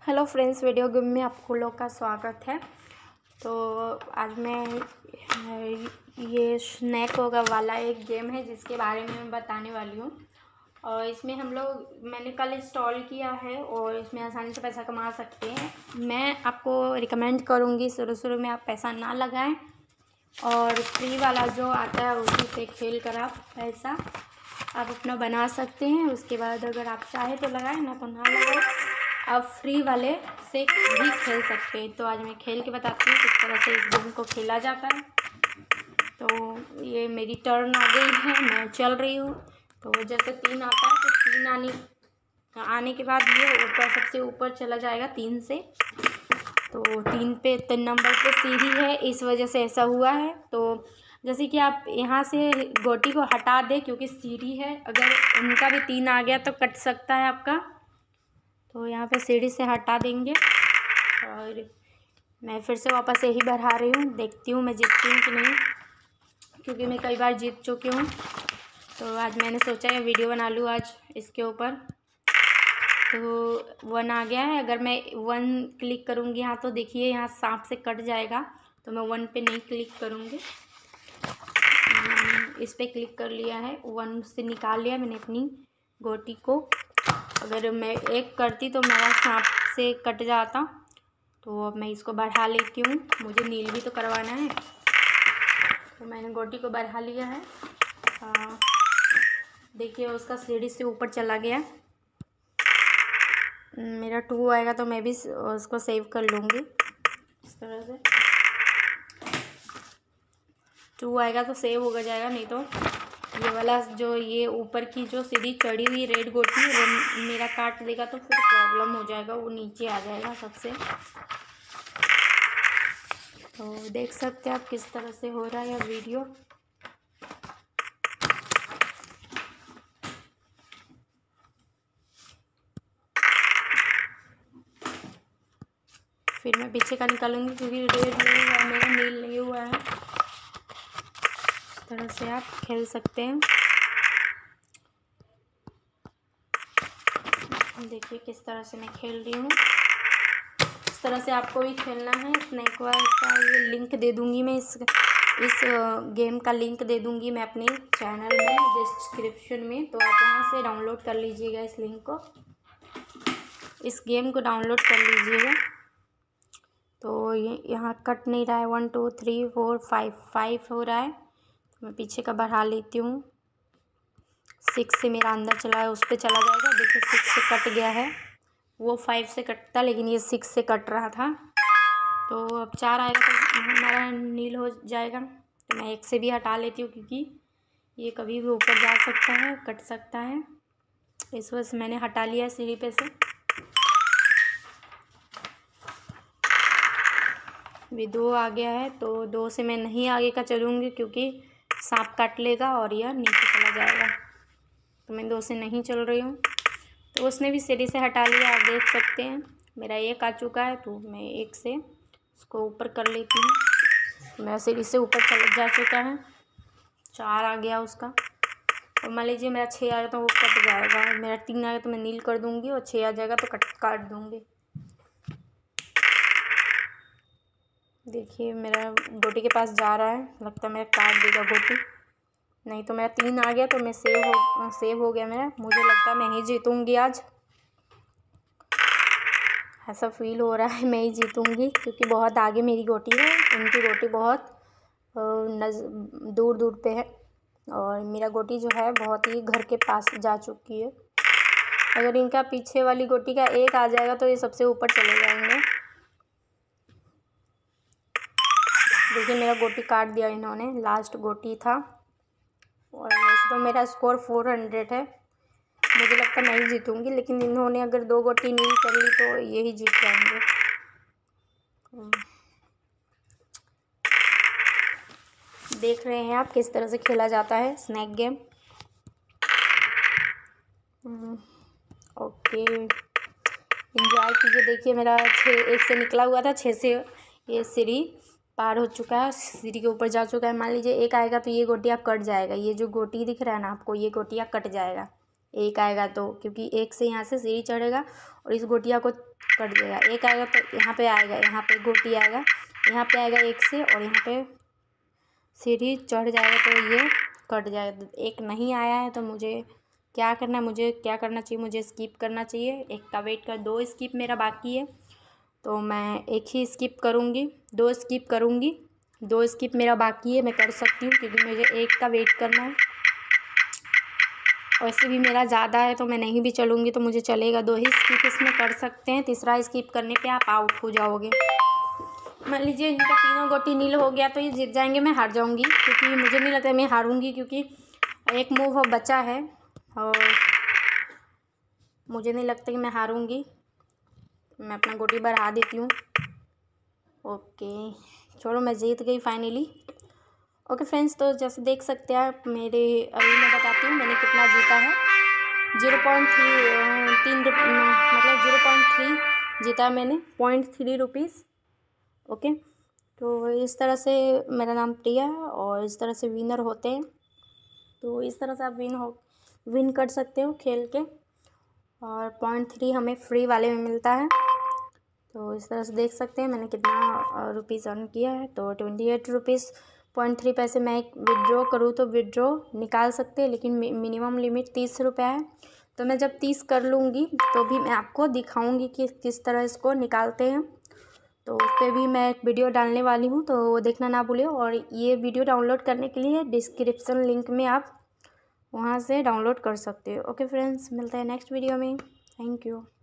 Hello friends, video game में आप लोग का स्वागत है। तो आज मैं ये स्नैक होगा वाला एक गेम है जिसके बारे में मैं बताने वाली हूँ। और इसमें मैंने कल इंस्टॉल किया है और इसमें आसानी से पैसा कमा सकते हैं। मैं आपको रिकमेंड करूँगी शुरू में आप पैसा ना लगाएं और फ्री वाला जो आता है उसी से खेल कर आप पैसा आप अपना बना सकते हैं। उसके बाद अगर आप चाहे तो लगाएं, ना तो ना लगाएं, आप फ्री वाले से भी खेल सकते हैं। तो आज मैं खेल के बताती हूँ किस तरह से इस गेम को खेला जाता है। तो ये मेरी टर्न आ गई है, मैं चल रही हूँ। तो जैसे 3 आता है तो 3 आने के बाद ये ऊपर सबसे ऊपर चला जाएगा 3 से। तो 3 नंबर पे सीढ़ी है, इस वजह से ऐसा हुआ है। तो जैसे कि आप यहाँ से गोटी को हटा दें क्योंकि सीढ़ी है, अगर उनका भी 3 आ गया तो कट सकता है आपका। तो यहाँ पे सीढ़ी से हटा देंगे और मैं फिर से वापस यही बढ़ा रही हूँ। देखती हूँ मैं जीतती हूँ कि नहीं, क्योंकि मैं कई बार जीत चुकी हूँ। तो आज मैंने सोचा है वीडियो बना लूँ आज इसके ऊपर। तो 1 आ गया है, अगर मैं 1 क्लिक करूँगी यहाँ तो देखिए यहाँ सांप से कट जाएगा। तो मैं 1 पे नहीं क्लिक करूँगी, इस पे क्लिक कर लिया है। 1 से निकाल लिया मैंने अपनी गोटी को। अगर मैं 1 करती तो मेरा सांप से कट जाता। तो अब मैं इसको बढ़ा लेती हूँ, मुझे नील भी तो करवाना है। तो मैंने गोटी को बढ़ा लिया है। देखिए उसका सीढ़ी से ऊपर चला गया। मेरा 2 आएगा तो मैं भी उसको सेव कर लूँगी इस तरह से। 2 आएगा तो सेव हो जाएगा, नहीं तो ये वाला जो ये ऊपर की जो सीढ़ी चढ़ी हुई रेड गोटी वो मेरा काट देगा तो फिर प्रॉब्लम हो जाएगा, वो नीचे आ जाएगा सबसे। तो देख सकते हैं आप किस तरह से हो रहा है यह वीडियो। फिर मैं पीछे का निकालूंगी क्योंकि रेड नहीं हुआ, मेरा नील नहीं हुआ है। इस तरह से आप खेल सकते हैं। देखिए किस तरह से मैं खेल रही हूँ, इस तरह से आपको भी खेलना है। स्नैक वाल का ये लिंक दे दूँगी मैं, इस गेम का लिंक दे दूँगी मैं अपने चैनल में डिस्क्रिप्शन में। तो आप वहाँ से डाउनलोड कर लीजिएगा इस लिंक को, इस गेम को डाउनलोड कर लीजिएगा। तो ये यहाँ कट नहीं रहा है, 1 2 3 4 5 हो रहा है। तो मैं पीछे का बढ़ा लेती हूँ। 6 से मेरा अंदर चला है, उस पर चला जाएगा। देखिए 6 से कट गया है, वो 5 से कटता लेकिन ये 6 से कट रहा था। तो अब 4 आएगा तो हमारा नील हो जाएगा। तो मैं 1 से भी हटा लेती हूँ क्योंकि ये कभी भी ऊपर जा सकता है, कट सकता है, इस वजह से मैंने हटा लिया सीढ़ी पे से। अभी 2 आ गया है तो 2 से मैं नहीं आगे का चलूँगी क्योंकि सांप काट लेगा और यह नीचे चला जाएगा। तो मैं 2 से नहीं चल रही हूँ। तो उसने भी सीढ़ी से हटा लिया, आप देख सकते हैं। मेरा 1 आ चुका है तो मैं 1 से उसको ऊपर कर लेती हूँ। मेरा सीढ़ी से ऊपर चल जा चुका है, 4 आ गया उसका। और मान लीजिए मेरा 6 आएगा तो वो कट जाएगा। मेरा 3 आएगा तो मैं नील कर दूँगी और 6 आ जाएगा तो काट दूँगी। देखिए मेरा गोटी के पास जा रहा है, लगता है मेरा काट देगा गोटी। नहीं तो मेरा 3 आ गया तो मैं सेव हो गया मेरा। मुझे लगता है मैं ही जीतूँगी आज, ऐसा फील हो रहा है मैं ही जीतूँगी क्योंकि बहुत आगे मेरी गोटी है, उनकी गोटी बहुत दूर पे है और मेरा गोटी जो है बहुत ही घर के पास जा चुकी है। अगर इनका पीछे वाली गोटी का 1 आ जाएगा तो ये सबसे ऊपर चले जाएंगे। देखिए मेरा गोटी काट दिया इन्होंने, लास्ट गोटी था। और वैसे तो मेरा स्कोर 400 है, मुझे लगता है मैं ही जीतूँगी, लेकिन इन्होंने अगर 2 गोटी नील कर ली तो यही जीत जाएंगे। देख रहे हैं आप किस तरह से खेला जाता है स्नैक गेम। ओके, एंजॉय कीजिए। देखिए मेरा 1 से निकला हुआ था, 6 से ये सीढ़ी पार हो चुका है, सीढ़ी के ऊपर जा चुका है। मान लीजिए 1 आएगा तो ये गोटियाँ कट जाएगा। ये जो गोटी दिख रहा है ना आपको, ये गोटियाँ कट जाएगा। एक आएगा तो, क्योंकि एक से यहाँ से सीढ़ी चढ़ेगा और इस गोटिया को कट देगा। एक आएगा तो यहाँ पे आएगा, यहाँ पे गोटी आएगा, यहाँ पे आएगा एक से और यहाँ पे सीढ़ी चढ़ जाएगा तो ये कट जाएगा। एक नहीं आया है तो मुझे क्या करना है, मुझे क्या करना चाहिए, मुझे स्किप करना चाहिए। एक का वेट कर, 2 स्किप मेरा बाकी है तो मैं एक ही स्किप करूँगी, 2 स्किप करूँगी। 2 स्किप मेरा बाकी है, मैं कर सकती हूँ क्योंकि मुझे एक का वेट करना है। वैसे भी मेरा ज़्यादा है तो मैं नहीं भी चलूँगी तो मुझे चलेगा। 2 ही स्किप इसमें कर सकते हैं, तीसरा स्किप करने पे आप आउट हो जाओगे। मान लीजिए इनका तीनों गोटी नील हो गया तो ये जीत जाएंगे, मैं हार जाऊँगी, क्योंकि मुझे नहीं लगता मैं हारूँगी, क्योंकि एक मूव बचा है और मुझे नहीं लगता कि मैं हारूँगी। मैं अपना गोटी बढ़ा देती हूँ। ओके छोड़ो, मैं जीत गई फाइनली। ओके फ्रेंड्स, तो जैसे देख सकते हैं आप मेरे, अभी मैं बताती हूँ मैंने कितना जीता है। 0.3 मतलब 0.3 जीता मैंने, 0.3 रुपीज़। ओके, तो इस तरह से मेरा नाम प्रिया है और इस तरह से विनर होते हैं। तो इस तरह से आप विन कर सकते हो खेल के, और 0.3 हमें फ्री वाले में मिलता है। तो इस तरह से देख सकते हैं मैंने कितना रुपीज़ अर्न किया है। तो 28 रुपीज़ 0.3 पैसे मैं विड्रॉ करूँ तो विड्रॉ निकाल सकते हैं, लेकिन मिनिमम लिमिट 30 रुपये है। तो मैं जब 30 कर लूँगी तो भी मैं आपको दिखाऊंगी कि किस तरह इसको निकालते हैं। तो उस पर भी मैं एक वीडियो डालने वाली हूँ, तो वो देखना ना भूलिए। और ये वीडियो डाउनलोड करने के लिए डिस्क्रिप्शन लिंक में आप वहाँ से डाउनलोड कर सकते हो। ओके फ्रेंड्स, मिलते हैं नेक्स्ट वीडियो में। Thank you.